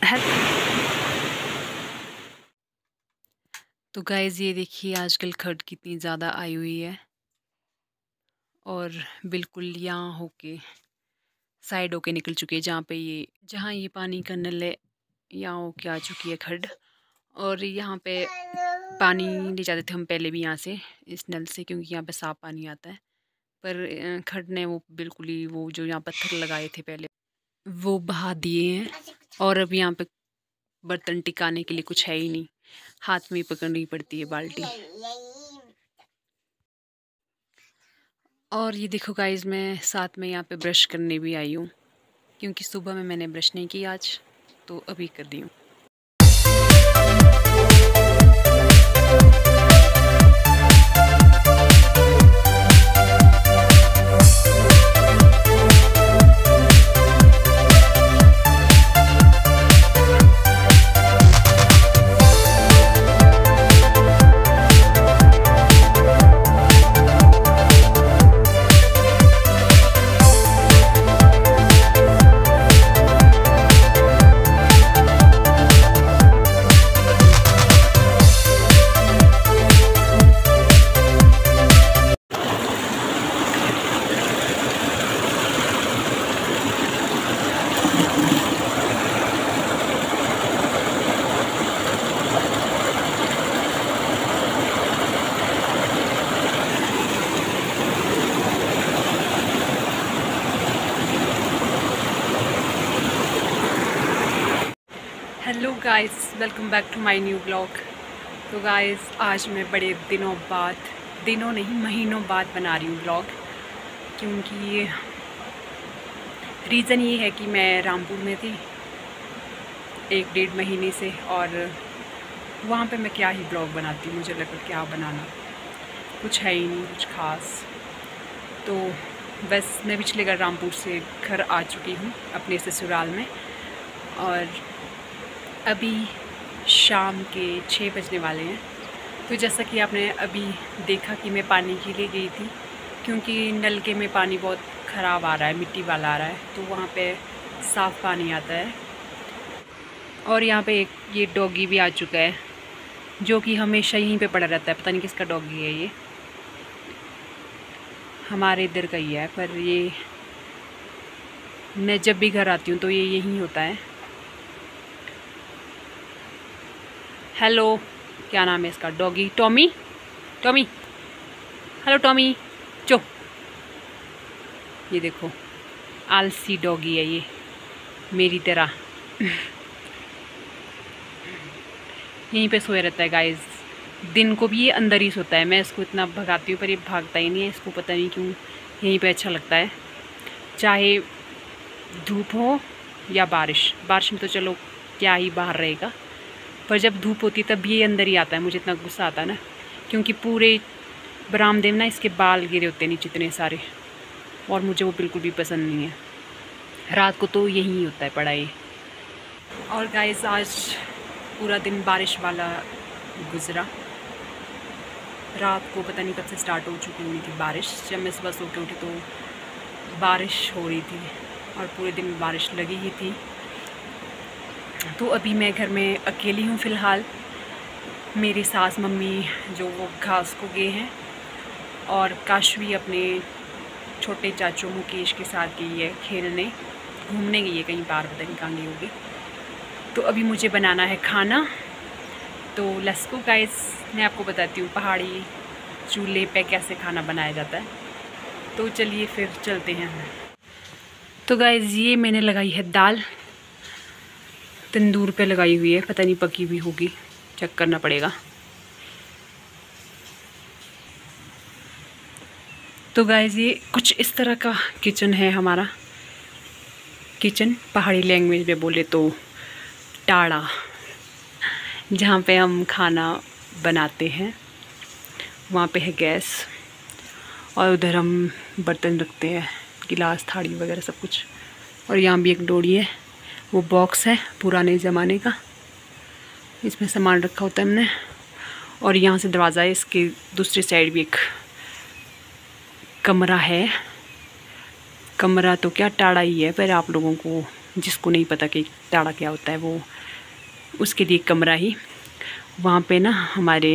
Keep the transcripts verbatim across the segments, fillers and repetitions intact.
है। तो गाइज़ ये देखिए आजकल खर्ड कितनी ज़्यादा आई हुई है और बिल्कुल यहाँ होके साइड होके निकल चुकी है, जहाँ पे ये जहाँ ये पानी का नल है यहाँ होके आ चुकी है खड्ड। और यहाँ पे पानी ले जाते थे हम पहले भी यहाँ से इस नल से, क्योंकि यहाँ पे साफ़ पानी आता है। पर खड्ड ने वो बिल्कुल ही वो जो यहाँ पत्थर लगाए थे पहले वो बहा दिए हैं, और अब यहाँ पे बर्तन टिकाने के लिए कुछ है ही नहीं, हाथ में ही पकड़नी पड़ती है बाल्टी। और ये देखो गाइस, मैं साथ में यहाँ पे ब्रश करने भी आई हूँ, क्योंकि सुबह में मैंने ब्रश नहीं की आज, तो अभी कर दी हूँ। Hello guys, welcome back to my new blog. तो गाइस आज मैं बड़े दिनों बाद, दिनों नहीं महीनों बाद बना रही हूँ ब्लॉग, क्योंकि रीज़न ये है कि मैं रामपुर में थी एक डेढ़ महीने से, और वहाँ पे मैं क्या ही ब्लॉग बनाती, मुझे लगा क्या बनाना, कुछ है ही नहीं कुछ ख़ास। तो बस मैं पिछले घर रामपुर से घर आ चुकी हूँ अपने ससुराल में, और अभी शाम के छः बजने वाले हैं। तो जैसा कि आपने अभी देखा कि मैं पानी के लिए गई थी, क्योंकि नलके में पानी बहुत ख़राब आ रहा है, मिट्टी वाला आ रहा है, तो वहाँ पे साफ़ पानी आता है। और यहाँ पे एक ये डॉगी भी आ चुका है, जो कि हमेशा यहीं पे पड़ा रहता है। पता नहीं किसका डॉगी है, ये हमारे इधर का ही है, पर ये मैं जब भी घर आती हूँ तो ये यहीं होता है। हेलो, क्या नाम है इसका? Doggy Tommy, Tommy, hello Tommy, चो। ये देखो आलसी डॉगी है ये, मेरी तरह यहीं पे सोया रहता है गाइस। दिन को भी ये अंदर ही सोता है, मैं इसको इतना भगाती हूँ पर ये भागता ही नहीं है। इसको पता नहीं क्यों यहीं पे अच्छा लगता है, चाहे धूप हो या बारिश। बारिश में तो चलो क्या ही बाहर रहेगा, पर जब धूप होती है तब ये अंदर ही आता है। मुझे इतना गुस्सा आता है ना, क्योंकि पूरे बरामदे में ना इसके बाल गिरे होते हैं नीचे इतने सारे, और मुझे वो बिल्कुल भी पसंद नहीं है। रात को तो यही होता है पढ़ाई। और गाइस आज पूरा दिन बारिश वाला गुजरा। रात को पता नहीं कब से स्टार्ट हो चुकी हुई थी बारिश। जब मैं सुबह सो के उठी तो बारिश हो रही थी, और पूरे दिन बारिश लगी ही थी। तो अभी मैं घर में अकेली हूँ फ़िलहाल। मेरी सास मम्मी जो वो घास को गए हैं, और काशवी अपने छोटे चाचू मुकेश के साथ गई है खेलने, घूमने गई है कहीं बाहर, पता नहीं कहाँ गई होगी। तो अभी मुझे बनाना है खाना। तो लेट्स गो गाइस, मैं आपको बताती हूँ पहाड़ी चूल्हे पे कैसे खाना बनाया जाता है। तो चलिए फिर चलते हैं। तो गाइस ये मैंने लगाई है दाल, तंदूर पे लगाई हुई है, पता नहीं पकी भी होगी, चेक करना पड़ेगा। तो गाइस ये कुछ इस तरह का किचन है हमारा। किचन पहाड़ी लैंग्वेज में बोले तो टाड़ा, जहाँ पे हम खाना बनाते हैं। वहाँ पे है गैस, और उधर हम बर्तन रखते हैं, गिलास थाली वगैरह सब कुछ। और यहाँ भी एक डोरी है, वो बॉक्स है पुराने ज़माने का, इसमें सामान रखा होता है हमने। और यहाँ से दरवाज़ा है, इसके दूसरी साइड भी एक कमरा है। कमरा तो क्या टाड़ा ही है, पर आप लोगों को जिसको नहीं पता कि टाड़ा क्या होता है, वो उसके लिए कमरा ही वहाँ पे ना हमारे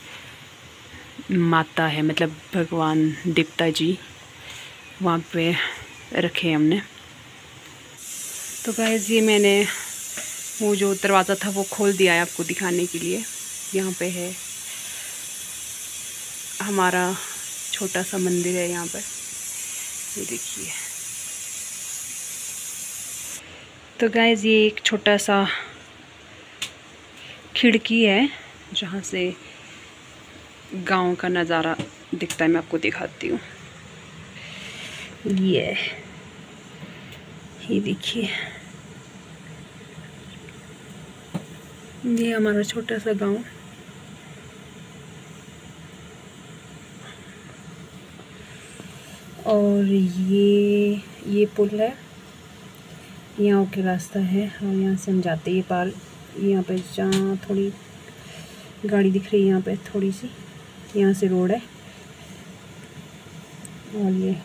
माता है, मतलब भगवान देवता जी वहाँ पे रखे हमने। तो गाइस ये मैंने वो जो दरवाज़ा था वो खोल दिया है आपको दिखाने के लिए। यहाँ पे है हमारा छोटा सा मंदिर है यहाँ पर, ये देखिए। तो गाइस ये एक छोटा सा खिड़की है जहाँ से गांव का नज़ारा दिखता है। मैं आपको दिखाती हूँ, ये ये देखिए, ये हमारा छोटा सा गांव। और ये ये पुल है, यहाँ के रास्ता है और यहाँ से हम जाते हैं पार। यहाँ पे जहाँ थोड़ी गाड़ी दिख रही है, यहाँ पे थोड़ी सी, यहाँ से रोड है। और ये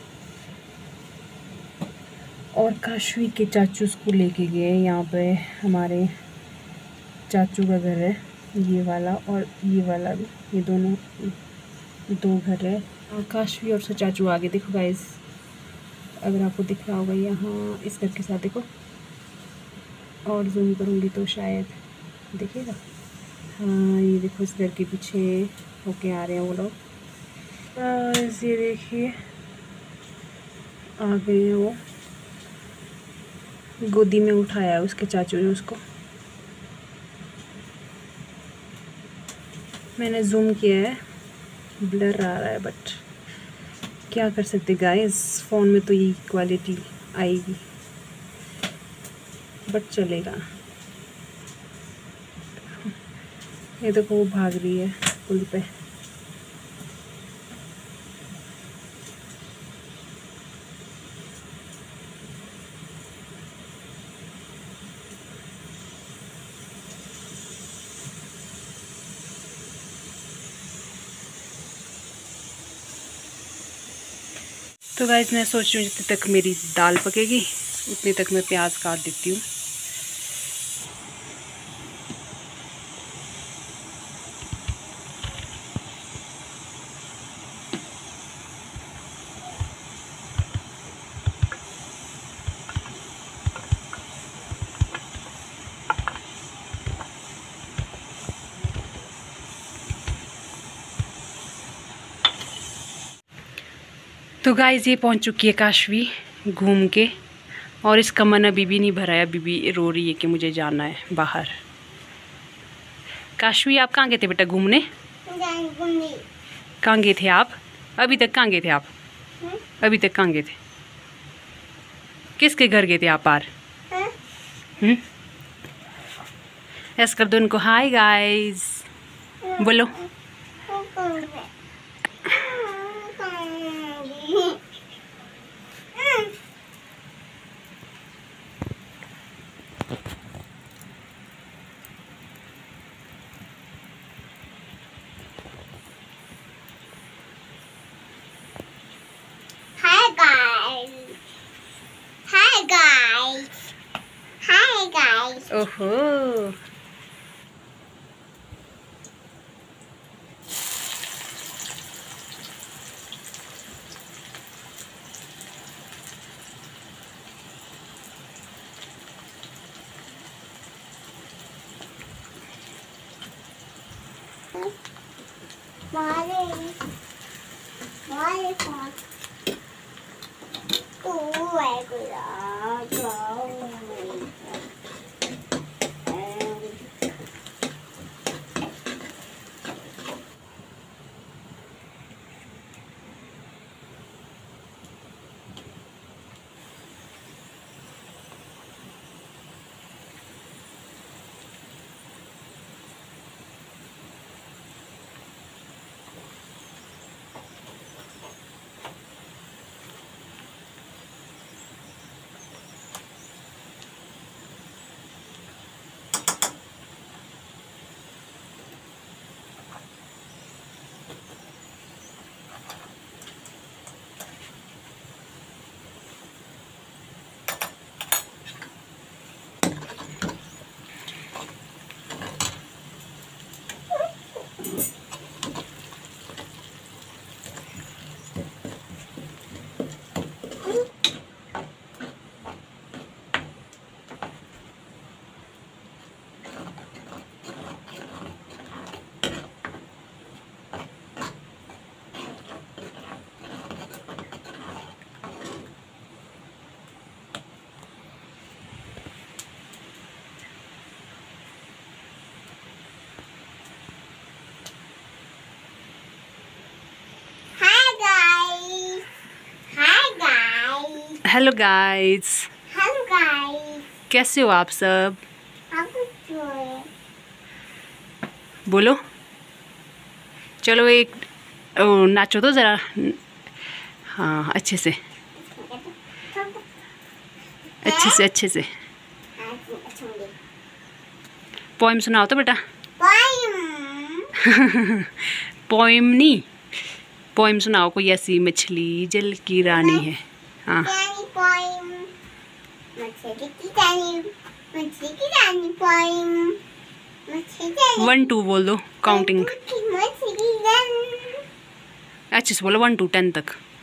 और काशवी के चाचू उसको लेके गए, यहाँ पे हमारे चाचू का घर है, ये वाला और ये वाला भी, ये दोनों दो घर है। और काशवी और उसका चाचू आगे देखो गाइस, अगर आपको दिख रहा होगा यहाँ इस घर के साथ देखो, और जूम करूँगी तो शायद दिखेगा। हाँ ये देखो इस घर के पीछे होके आ रहे हैं वो लोग। ये देखिए आ गए हैं वो, गोदी में उठाया उसके चाचू ने उसको। मैंने जूम किया है, ब्लर आ रहा है, बट क्या कर सकते गाइस, फ़ोन में तो यही क्वालिटी आएगी, बट चलेगा। ये देखो वो भाग रही है पुल पे। तो गाइस मैं सोच रही हूँ जितने तक मेरी दाल पकेगी उतने तक मैं प्याज काट देती हूँ। तो गाइस ये पहुंच चुकी है काशवी घूम के, और इसका मन अभी भी नहीं भरा है, अभी भी रो रही है कि मुझे जाना है बाहर। काशवी आप कहाँ गए थे बेटा घूमने? कहाँ गए थे आप? अभी तक कहाँ गए थे आप? अभी तक कहाँ गए थे? किसके घर गए थे आप बाहर? हम्म, ऐसा कर दो उनको, हाय गाइस बोलो। Hi guys. Hi guys. Hi guys. ओहो Molly. Molly. Oh my God. Hello guys, hello guys, कैसे हो आप सब? आप जो है बोलो, चलो एक ओ, नाचो तो ज़रा। हाँ, अच्छे से अच्छे से अच्छे से पोइम सुनाओ तो बेटा। पोइम नहीं, पोइम सुनाओ। कोई ऐसी मछली जल की रानी है। हाँ, वन टू बोल दो, काउंटिंग अच्छे से बोलो, वन टू टेन तक।